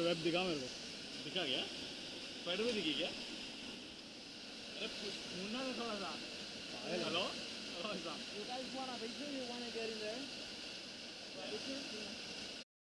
Web दिखा मेरे को। दिखा क्या? स्पाइडर में दिखी क्या? अरे मुन्ना ने थोड़ा सा। Hello? You guys wanna vacation? You wanna get in there? Vacation?